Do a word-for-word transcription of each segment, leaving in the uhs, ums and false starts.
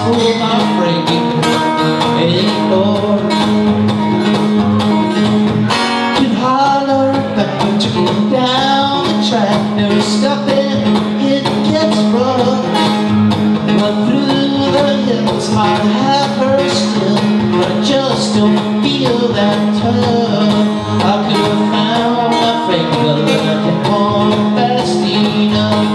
fool my Frankie anymore. Can holler back when you get down the track, never stopping, it gets rough. Run through the hills, might have her still, but I just don't feel that tough. I could have found my Frankie, but I didn't want fast enough.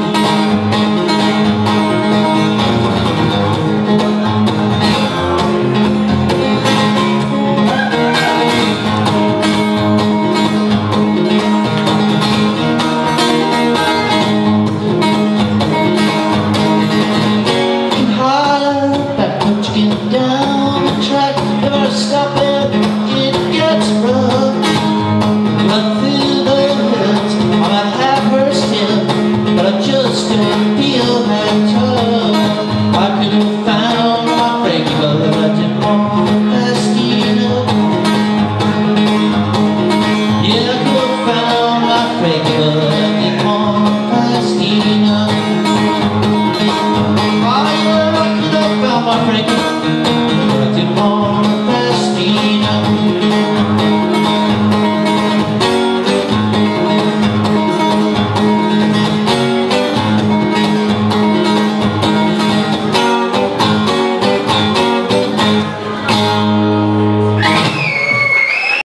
Down the track, never stopping, it gets rough. Run through the hills, I might have her still, but I just don't feel that tough. I could have found my Frankie, but I didn't want fast enough. Yeah, I could have found my Frankie, but I didn't want fast enough. Oh yeah, I could have found my Frankie, I didn't want